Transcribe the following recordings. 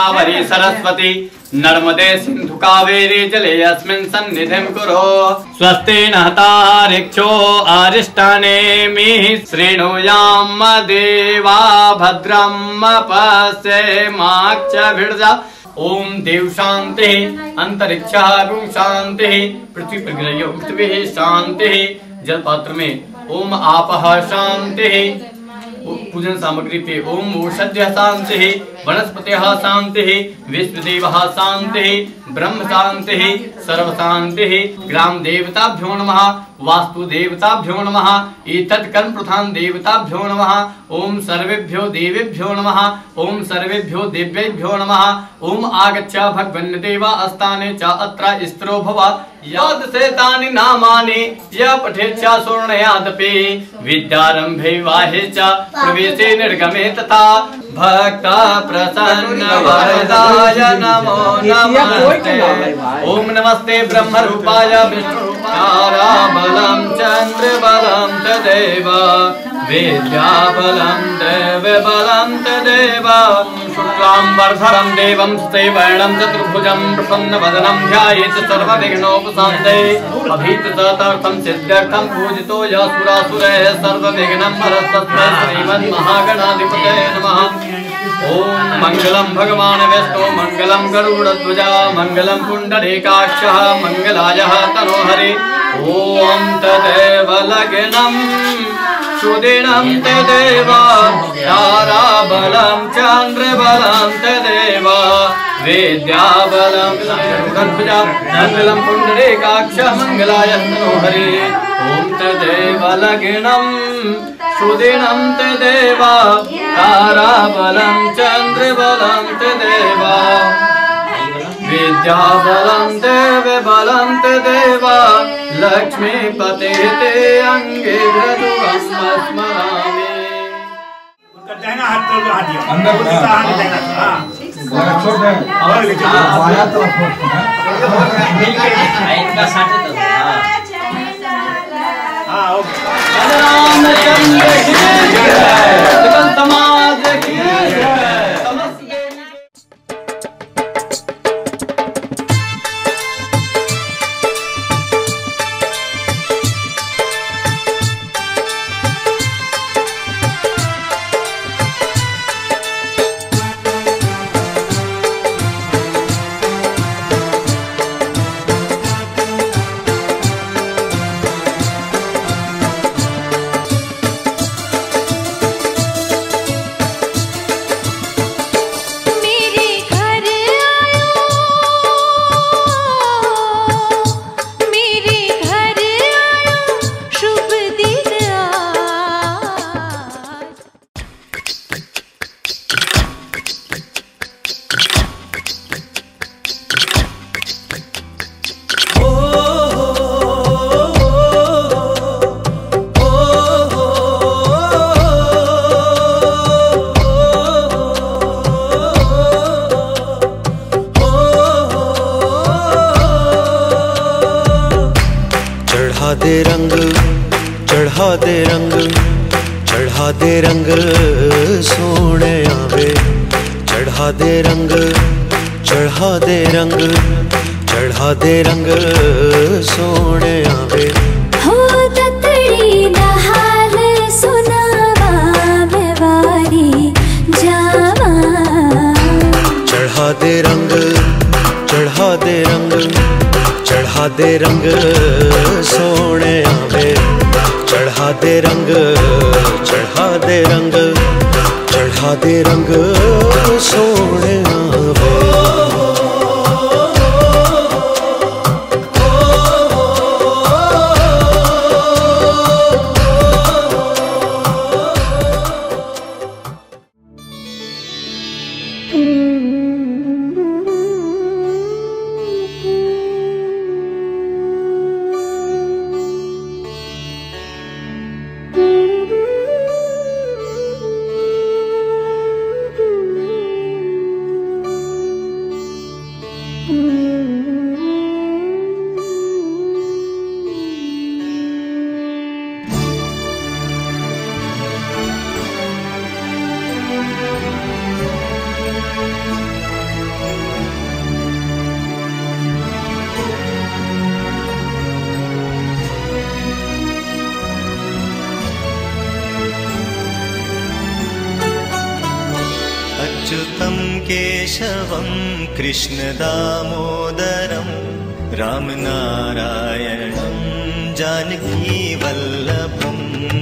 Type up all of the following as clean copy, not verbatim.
गोदावरी सरस्वती नर्मदे सिंधु कावेरी जले अस्मिन् सन्निधिं कुरु। स्वस्ति नः तारिक्षो अरिष्टानेमिः श्रेणुयाम देवा भद्रं पश्येमाक्षभिर्जा। ओम देव शांति अंतरिक्ष शांति पृथ्वी पृथ्वी शांति। जल पात्र में ओम आपः शांति। पूजन सामग्री पे ओम औषध्य शांति वनस्पतिः शांति विश्वदेवः शांति ब्रह्म शांति सर्व शांति। ग्राम देवताभ्यो नमः वास्तु देवताभ्यो नमः एतत् कर्म प्रधान देवताभ्यो नमः। ओम सर्वेभ्यो देवेभ्यो नमः ओम सर्वेभ्यो देव्येभ्यो नमः। ओम आगच्छ भगवन्देवा अस्ताने च अत्र स्त्रो भव याद सेतानि नामानि य पठेच्छ शूर्णयादपि विद्यारम्भे वाहे च प्रवेशे निर्गमे तथा भक्त प्रसन्न वरदाय नमो नमस्ते। ओम नमस्ते ब्रह्म रूपाय विष्णु रूपाय बलं चंद्र बलं तदेव विद्या बलं देव बलं तदेव। शुक्लां वरधरं देवं स्तेवर्णं चतुर्भुजं प्रसन्नवदनं ध्यायेत् सर्वविघ्नोपशान्तये। अभीष्टतर्थं सिद्ध्यर्थं पूजितो यः सुरासुरैः सर्वविघ्नं परस्तस्मै श्रीमन्महागणाधिपतये नमः। ओम मंगलम भगवान विष्णु मंगलम गरुड़ध्वजा मंगलम पुंडरीकाक्षः मंगलायः तनोहरि। ओम तदेव लग्नं सुदिनं तदेव ताराबलं चंद्रबलं तदेव विद्याबलं गरुड़ध्वजा मंगलम पुंडरीकाक्षः मंगलायः तनोहरि। ओम तदेव लग्नं सुदिनं तदेव ताराबलं चंद्रबलं तदेव विद्याबलं देवबलं तदेव लक्ष्मीपते ते अंगे भृगुं स्मरामि। दाहिना हाथ तो हाथ दिया अंदर हाथ दाहिना हां छोड़ दे और बायां तरफ इनका साथ तो हां ओके। रामचंद्र की जय समाज की जय। चढ़ा दे रंग सोने आवे चढ़ा दे रंग चढ़ा दे रंग चढ़ा दे रंग सोने आवे। हो ततड़ी दा हाल सुनावा मैं वारी जावा। चढ़ा दे रंग चढ़ा दे रंग चढ़ा दे रंग सोने आवे चढ़ा दे रंग चढ़ा दे रंग चढ़ा दे रंग सोने आवे। केशवं कृष्ण दामोदरं राम नारायणं जानकी वल्लभम्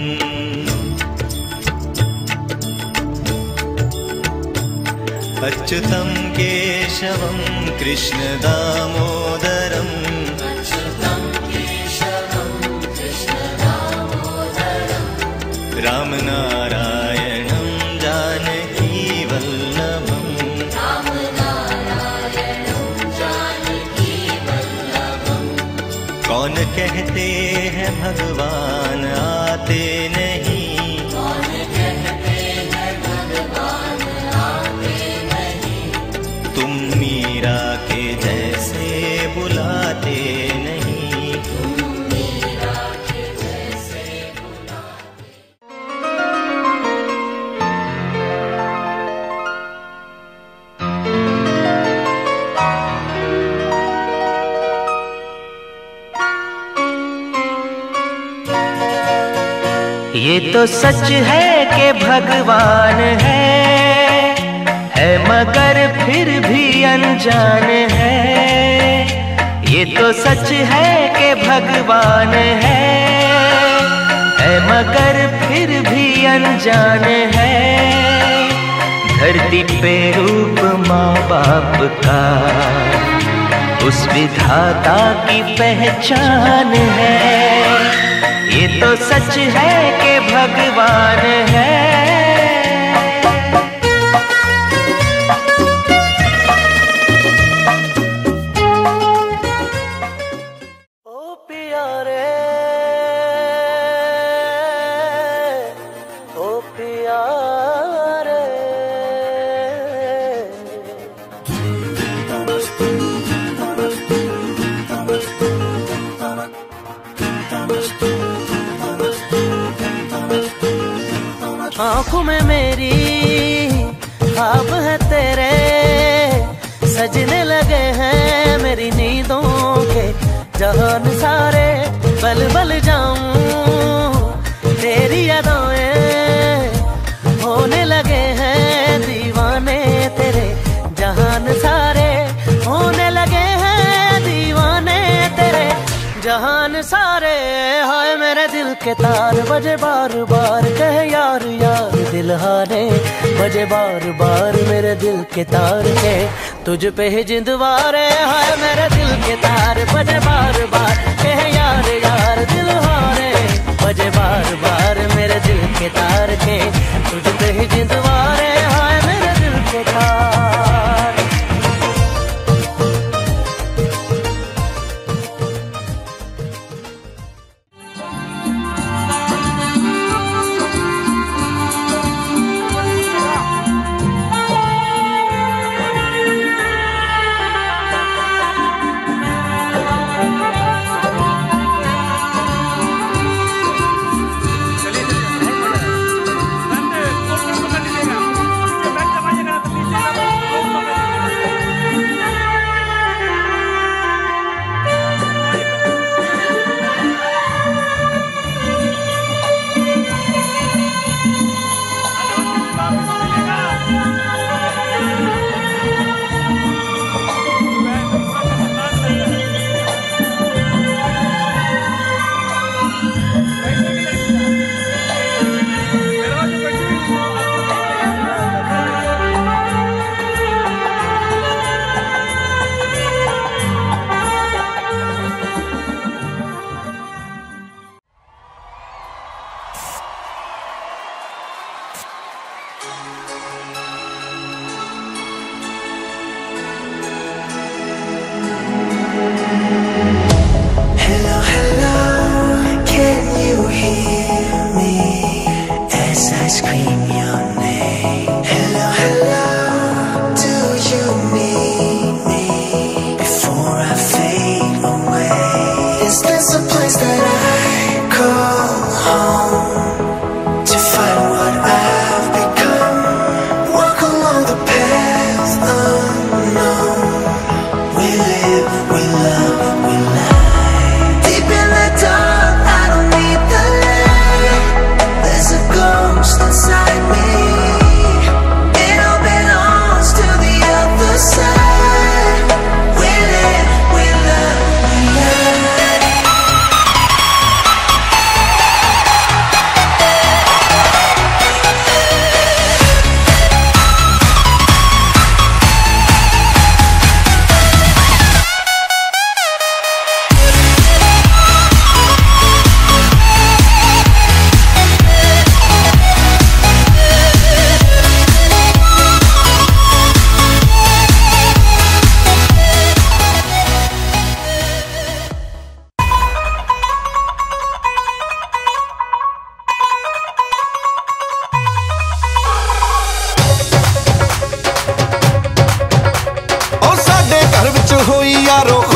अच्युतं केशवं कृष्ण दामोदरं राम नारायणं जानकी वल्लभम् कौन कहते हैं भगवान आते नहीं, तुम मीरा के जैसे बुलाते नहीं। ये तो सच है कि भगवान है मगर फिर भी अनजान है। ये तो सच है कि भगवान है मगर फिर भी अनजान है। धरती पे रूप माँ बाप का उस विधाता की पहचान है। ये तो सच है कि भगवान है। ओ प्यारे ओ प्यारे आँखों में मेरी ख्वाब है तेरे सजने लगे हैं मेरी नींदों के जहान सारे। बल बल जाऊं तेरी यादें होने लगे हैं दीवाने तेरे जहान सारे। होने लगे हैं दीवाने तेरे जहान सारे। हाय मेरे दिल के तार बजे बार बार कहे यार यार दिल हारे बजे बार बार मेरे दिल के तार के तुझ पे ही जिंदवारे। हाय मेरे दिल के तार बजे बार बार कहे यार यार दिल हारे बजे बार बार मेरे दिल के तार के तुझ पे ही जिंदवारे। हाय मेरे दिल के तार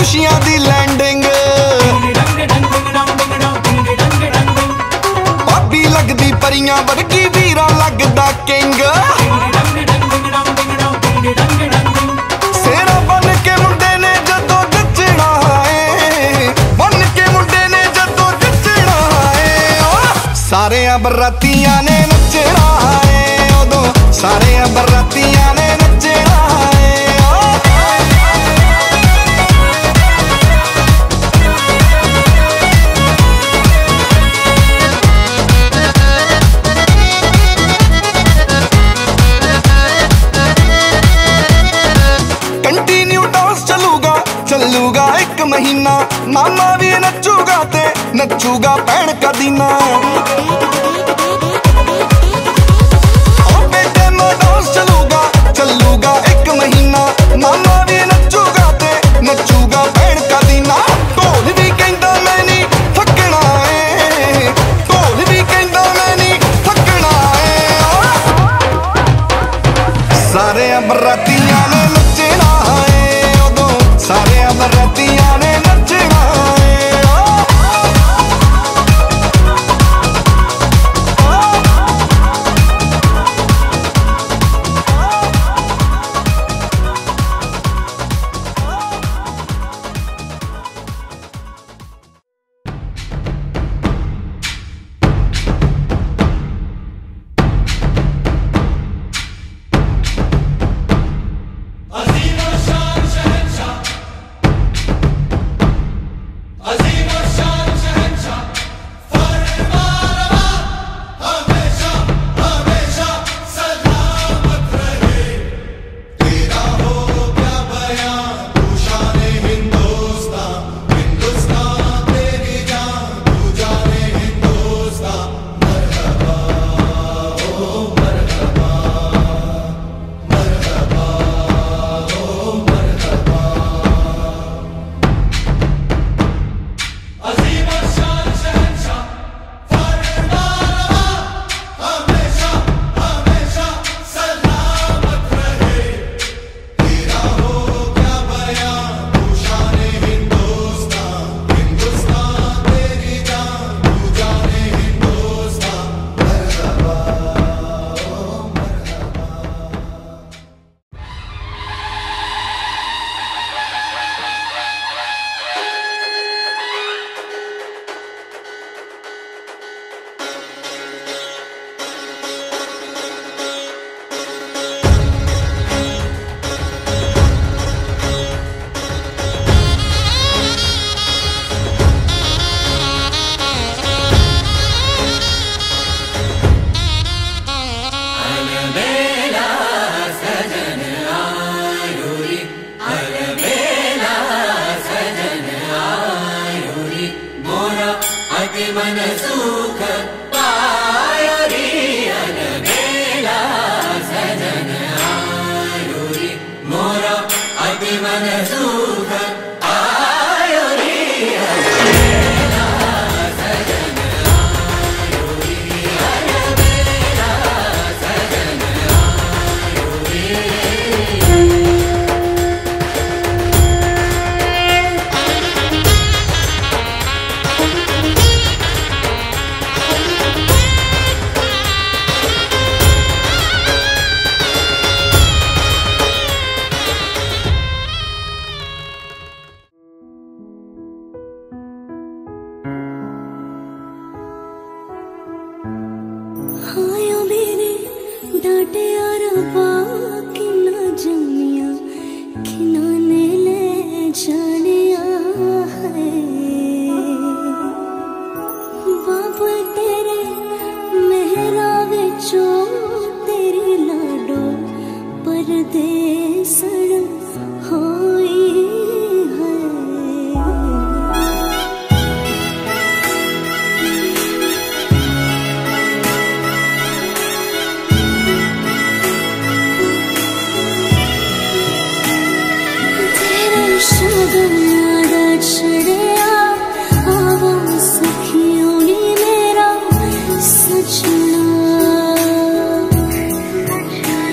खुशियां दी लैंडिंग भाभी लगदी परियां वर्गी वीरा लगदा किंग सेरा बन के मुंडे ने जदों नचना है बन के मुंडे ने जदों नचना है सारे बरातियां ने नचना है उदों सारे बरातियां ने नचना है चलूगा एक महीना मामा भी नचूगा ते नचूगा भैन का दीना बेटे में डांस चलूगा एक महीना मामा भी नचूगा ते नचूगा भैन का दीना ढोल भी कहंदा मैं नहीं थकना है ढोल भी कहंदा मैं नहीं थकना है सारे बरातियां ने नचना है सारे बरातियां ने नचना है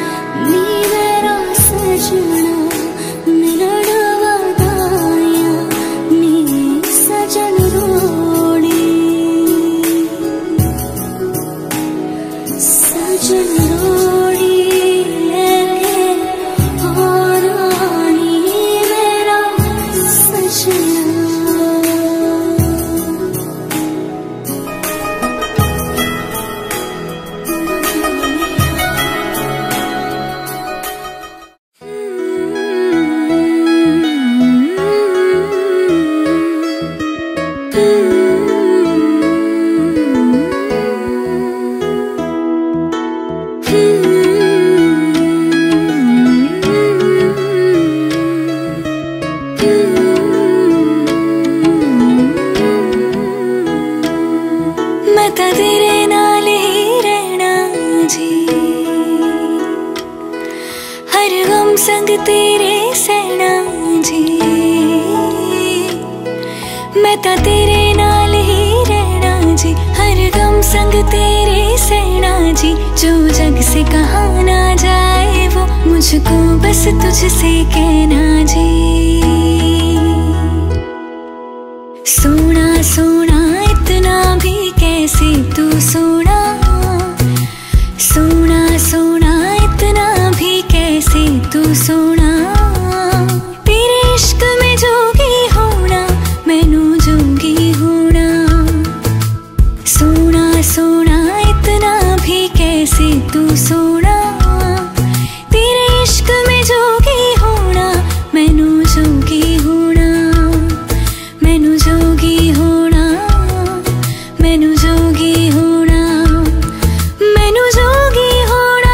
मिलण वधाया तेरे सैना जी, मैं ता तेरे नाल ही रहना जी, हर गम संग तेरे सैना जी। जो जग से कहा ना जाए वो मुझको बस तुझसे कहना जी। सोना सोना इतना भी कैसे तू सोना, सोना सोना इतना भी कैसे तू सोना। तेरे इश्क में जोगी होना मैनू जोगी होना। सोना सोना इतना भी कैसे तू सोना। तेरे इश्क में जोगी होना मैनू जोगी होना। मैनू जोगी होना, मैनू जोगी होना, मैनू जोगी होना।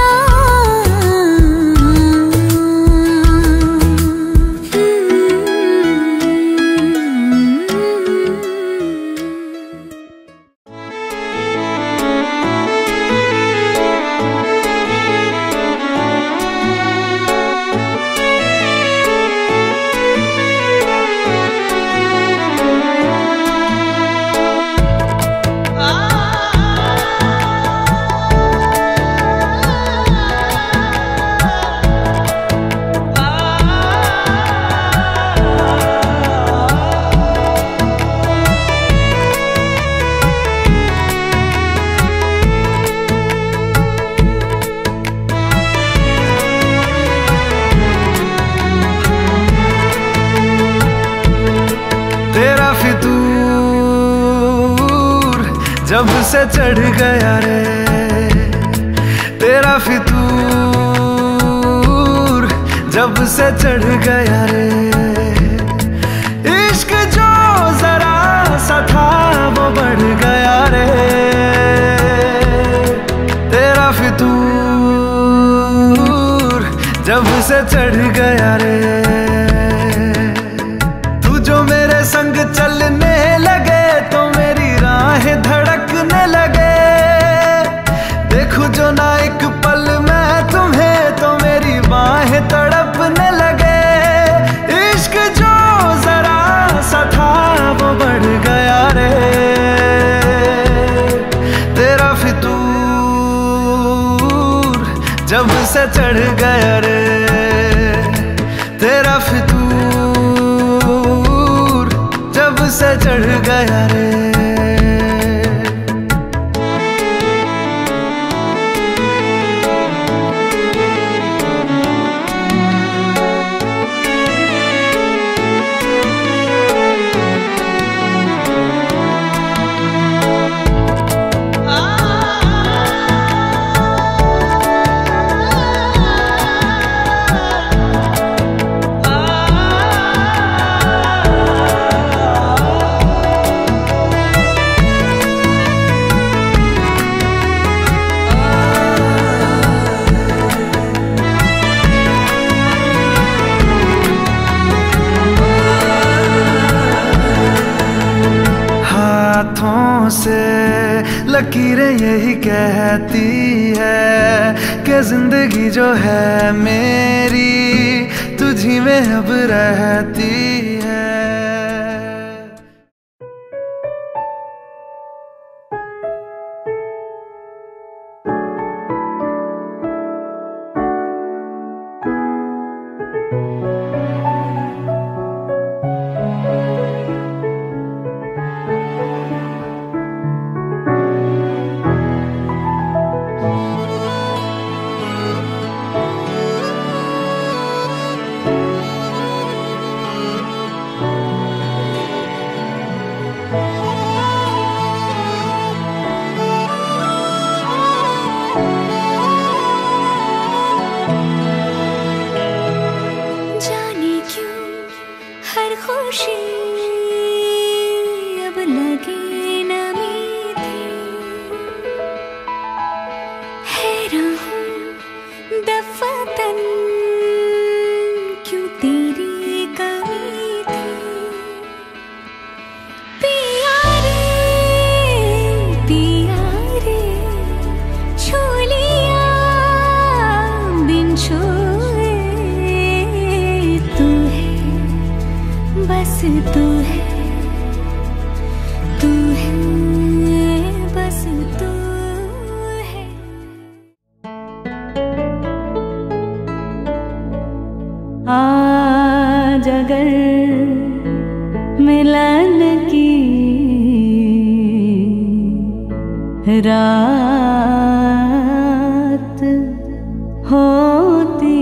तेरा फितूर जब से चढ़ गया रे, तेरा फितूर जब से चढ़ गया रे। इश्क जो जरा सा था वो बढ़ गया रे। तेरा फितूर जब से चढ़ गया रे। जो मेरे संग चलने लगे तो मेरी राहें धड़कने लगे। देखूं जो ना एक पल मैं तुम्हें तो मेरी बाहें तड़पने लगे। इश्क जो जरा सा था वो बढ़ गया रे। तेरा फितूर जब से चढ़ गया रे। तेरा फितूर जब से चढ़ गया रे। हाथों से लकीरें यही कहती है कि जिंदगी जो है मेरी तुझी में अब रहती है। बस तू है, तू है, बस तू है। आज अगर मिलन की रात होती,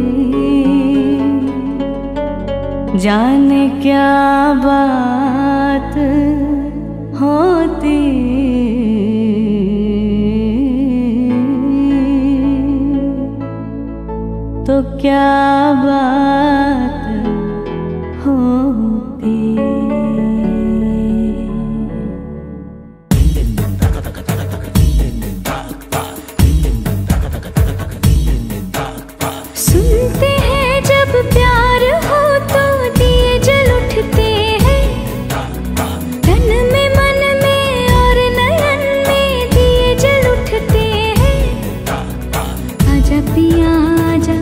जाने क्या बात होती, तो क्या बात होती। सुनते हैं जब प्यार हो तो दिए जल उठते हैं, तन में मन में और नयन में दिए जल उठते हैं। आजा पिया आजा,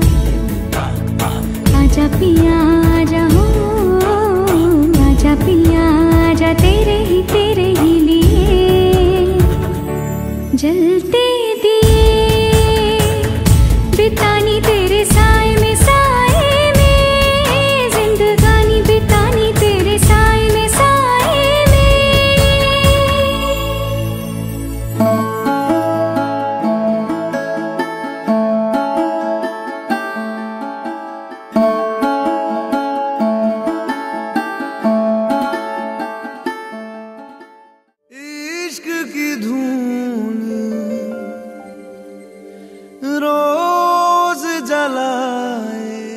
आजा पिया आजा हो, आजा पिया आजा, तेरे ही लिए जलते दिए, बितानी तेरे साए में, साए में, जिंदगानी बितानी तेरे साए में, साए में। इश्क की धून रोज जलाए,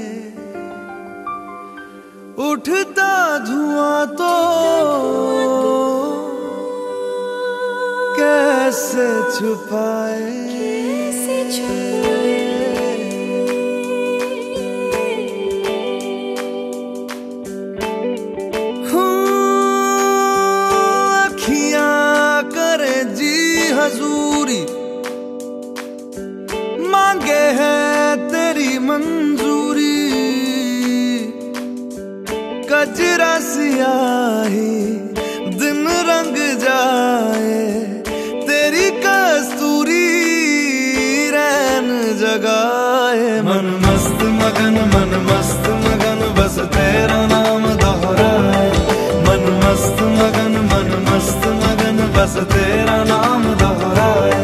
उठता धुआं तो कैसे छुपाए, अखियां करे जी हजूरी, मांगे है तेरी मंजूरी, कजरा सियाही दिन रंग जाए, तेरी कस्तूरी रैन जगाए। मन मस्त मगन बस तेरा नाम दोहराए, मन मस्त मगन बस तेरा नाम दोहराए।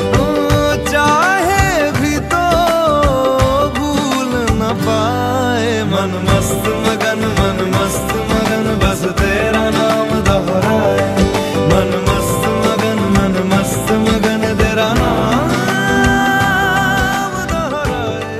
चाहे भी तो भूल न पाए, मन मस्त मगन बस तेरा नाम दोहराए, मन मस्त मगन तेरा नाम दोहराए।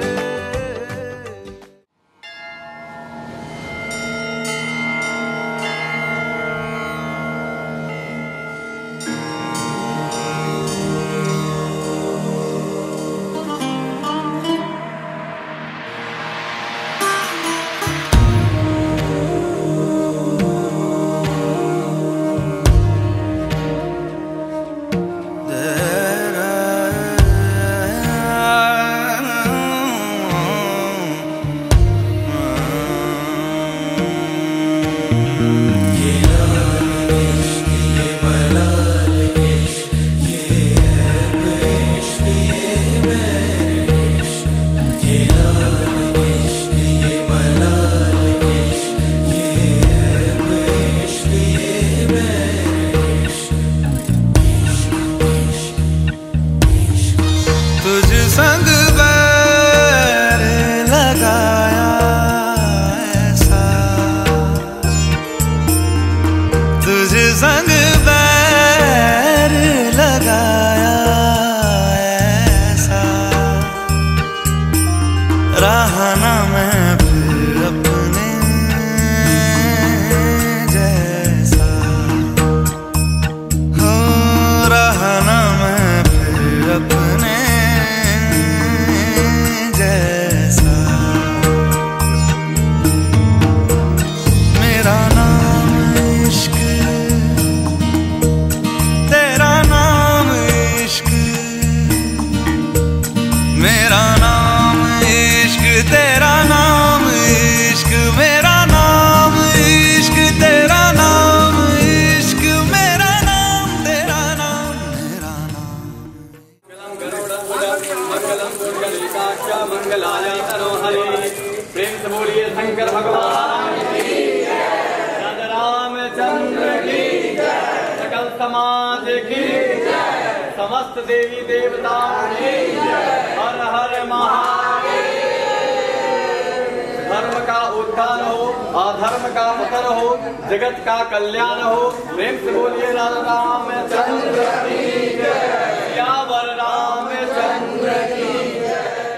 समस्त देवी देवताओं की हर हर महादेव। धर्म का उत्थान हो, अधर्म का पतन हो, जगत का कल्याण हो। प्रेम से बोलिए राधा रामचंद्र की जय, सियावर रामचंद्र की जय।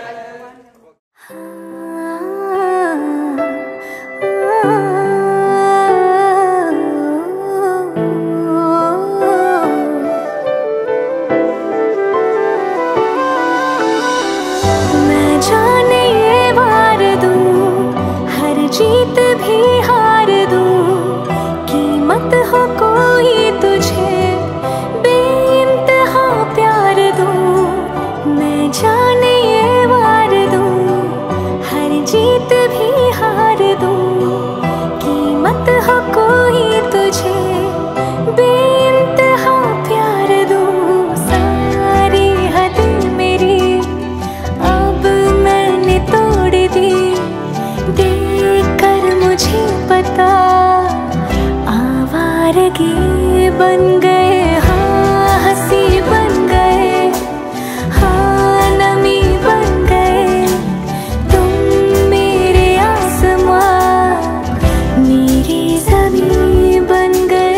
जीत भी हार दूं, कीमत हो कोई तुझे बेइंतहा प्यार दूं। मैं जाने ये वार दूं, हर जीत भी हार दूं, कीमत हो कोई तुझे बेइंतहा प्यार दूं। सारी हद मेरी अब मैंने तोड़ दी, देखकर मुझे पता आवारगी बन गए, हाँ हंसी बन गए, हाँ नमी बन गए। तुम मेरे आसमां, मेरी ज़मीं बन गए।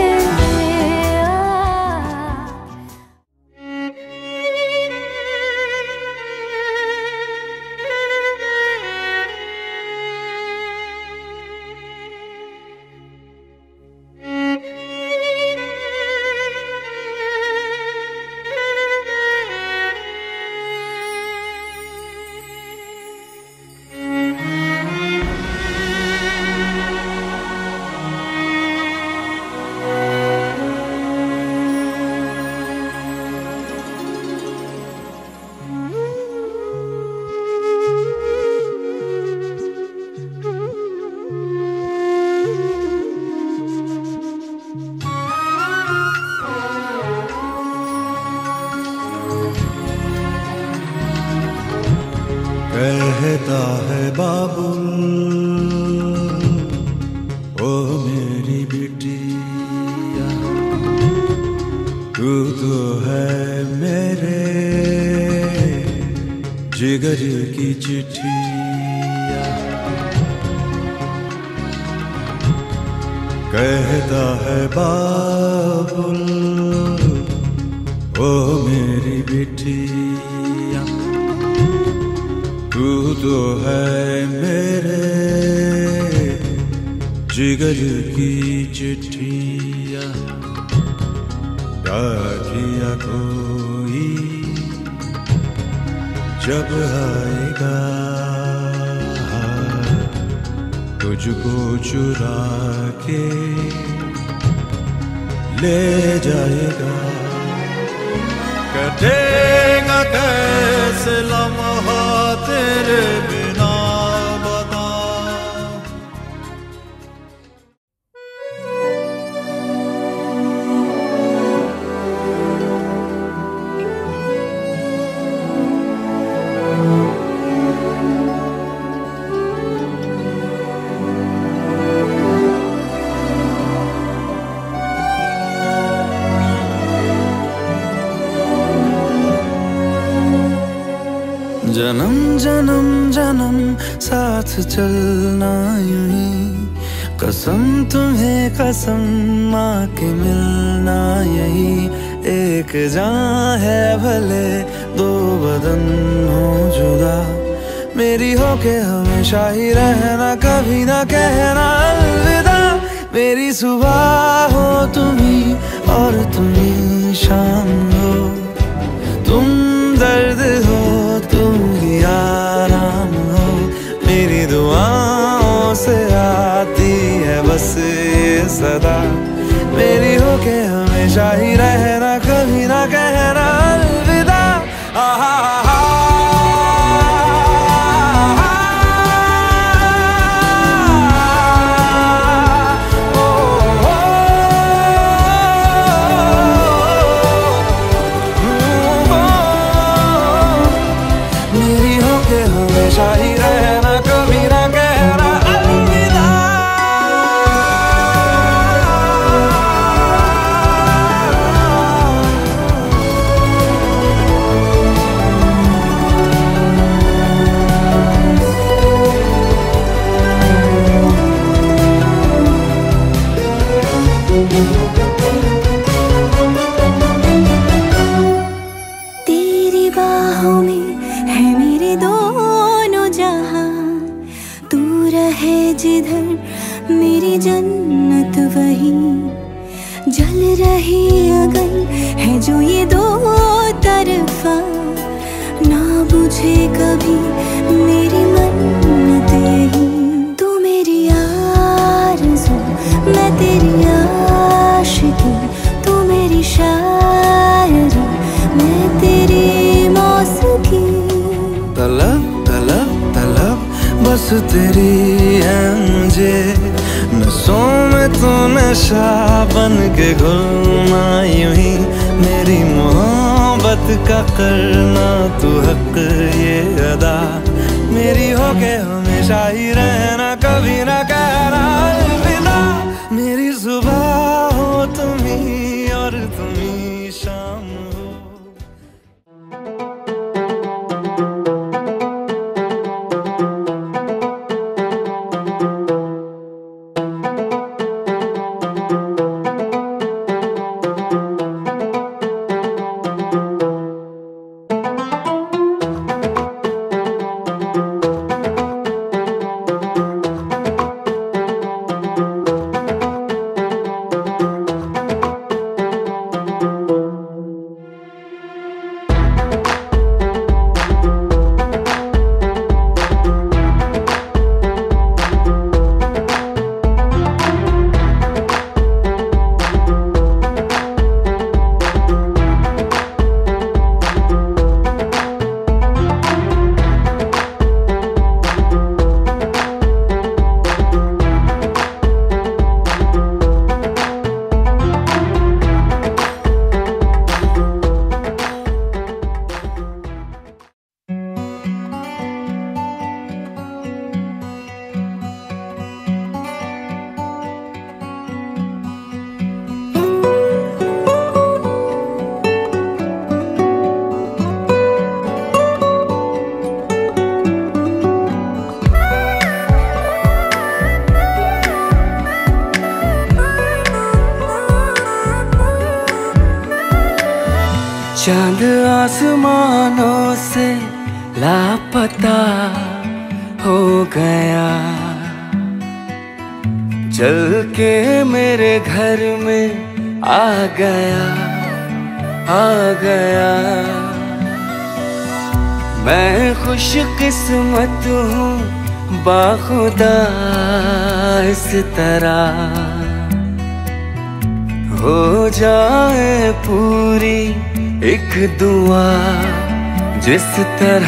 कहता है बाबुल ओ मेरी बिटिया, तू तो है मेरे जिगर की चिट्ठिया। कहता है बाबुल ओ मेरी बिटिया, तू तो है मेरे जिगर की चिट्ठिया। किया कोई जब आएगा तुझको चुरा के ले जाएगा। कटेगा कैसे लम्हा तेरे बिना बता। जन्म जन्म जन्म साथ चलना यूं ही, कसम तुम्हें कसम माँ के मिलना यही। एक जान है भले दो बदन हो जुदा, मेरी हो के हमेशा ही रहना, कभी ना कहना अलविदा। मेरी सुबह हो तुम्ही और तुम्ही शाम हो, तुम दर्द हो तुम ही आराम हो। मेरी दुआओं से आती है बस ये सदा, मेरी हो के हमेशा ही रहना, कभी ना कहना अलविदा। हमेशा ही रहना, कभी ना कहना अलविदा। तेरी बाहों में है मेरे दोनों जहां, तू रहे जिधर मेरी जन्नत वहीं। जल रही अगर है जो ये दो तरफा, ना बुझे कभी मेरी मन्नत यही। तू मेरी आरज़ू मैं तेरी आशिकी, तू मेरी शायरी मैं तेरी मौसीकी। तलब तलब तलब बस तेरी है मुझे, नसों में तू नशा बन के घुलना यूं ही। मेरी मोहब्बत का करना तू हक ये अदा, मेरी होके हमेशा ही रहना, कभी ना कहना अलविदा। मेरी सुबह हो तुम ही और तुम ही शाम हो। चांद आसमानों से लापता हो गया, चल के मेरे घर में आ गया, आ गया। मैं खुशकिस्मत हूँ बाखुदा इस तरह हो जाए पूरी एक दुआ जिस तरह।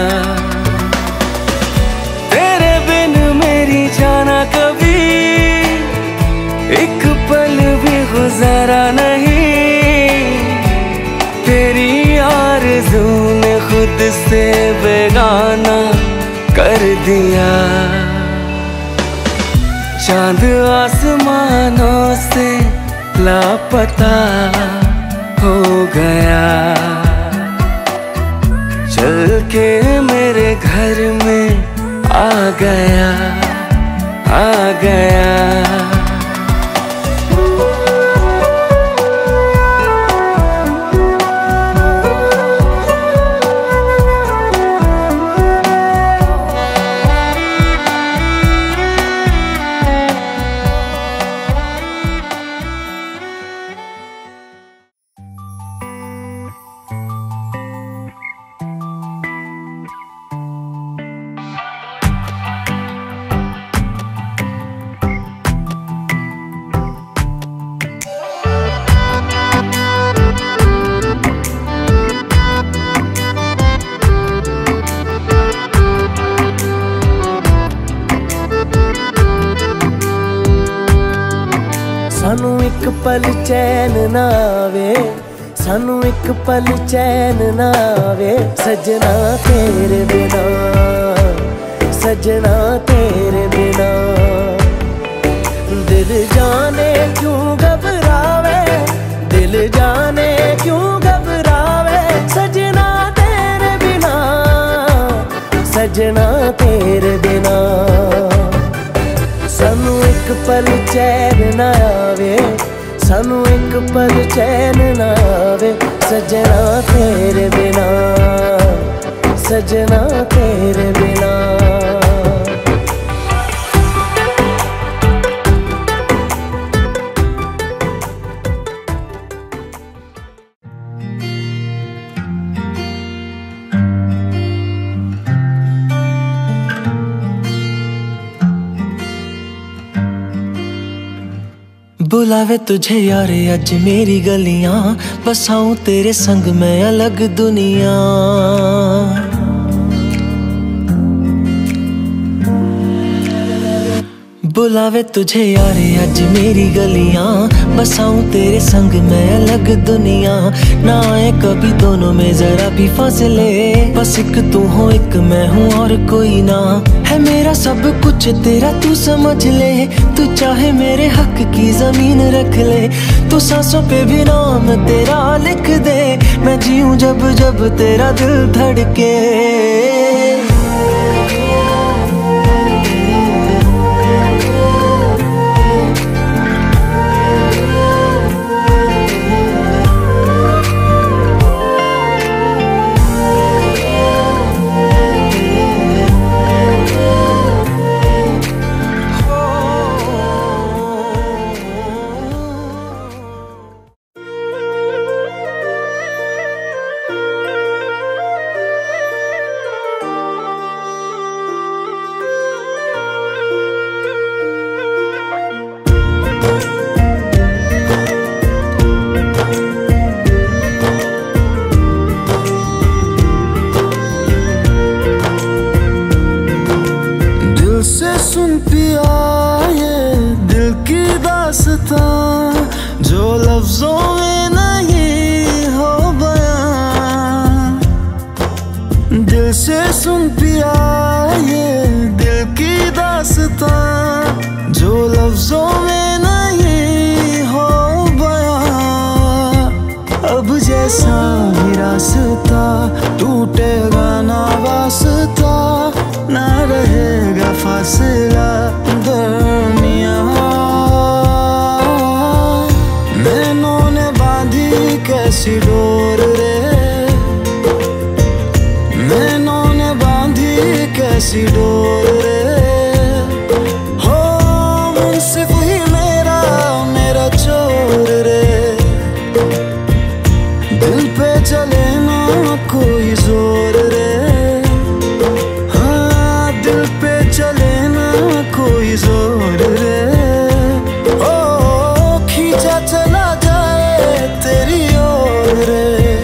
तेरे बिन मेरी जाना कभी एक पल भी गुजारा नहीं, तेरी आरज़ू ने खुद से बेगाना कर दिया। चांद आसमानों से लापता हो गया, चल के मेरे घर में आ गया, आ गया। सानू एक पल चैन ना आवे, सानू एक पल चैन ना आवे, सजना तेरे बिना, सजना तेरे बिना। दिल जाने क्यों घबरावे, दिल जाने क्यों घबरावे, सजना तेरे बिना, सजना तेरे बिना। सानू एक पल चैन ना आवे, सानू एक पल चैन ना आवे सजना तेरे बिना, सजना तेरे बिना। बुलावे तुझे यारे अज मेरी गलियां, बसाऊं तेरे संग मैं अलग दुनिया। बुलावे तुझे यारे अज मेरी गलियां, बसाऊं तेरे संग मैं अलग दुनिया। ना आए कभी दोनों में जरा भी फासले, बस एक तू हो एक मैं हूँ और कोई ना। है मेरा सब कुछ तेरा तू समझ ले, तू चाहे मेरे हक की जमीन रख ले। तू सांसों पे भी नाम तेरा लिख दे, मैं जीऊं जब जब तेरा दिल धड़के। जो लफ्जों में नहीं हो बयां, दिल से सुन पिया ये दिल की दास्तां। जो लफ्जों में नहीं हो बयां, अब जैसा भी रास्ता टूटेगा ना वास्ता, ना रहेगा फासला दरमियां। कैसी डोर रे मैनों ने बांधी, कैसी डोर रे। हो मुंसिफ ही मेरा मेरा चोर रे, दिल पे चले ना कोई जोर रे। हाँ दिल पे चले ना कोई जोर रे। ओ खींचा चला जाए तेरी ओर रे।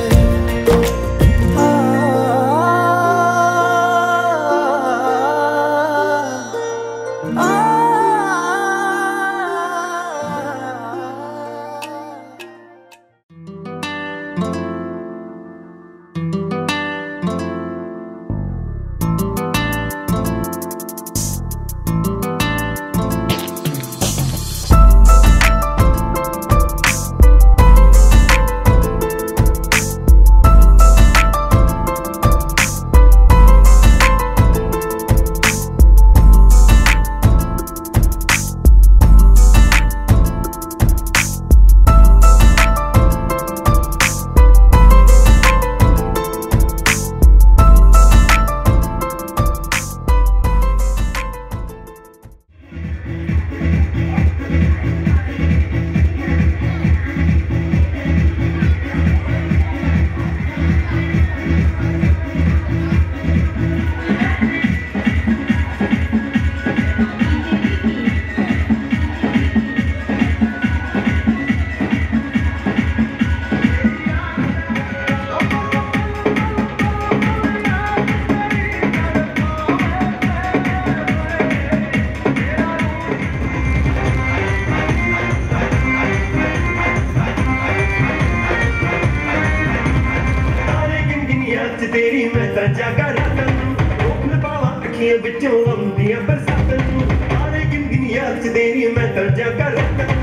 तेरी मैं सजा कर पावा अखियां बिचों आउंदियां बरसातां, सारे गिन गिन याद तेरी मैं सजा कर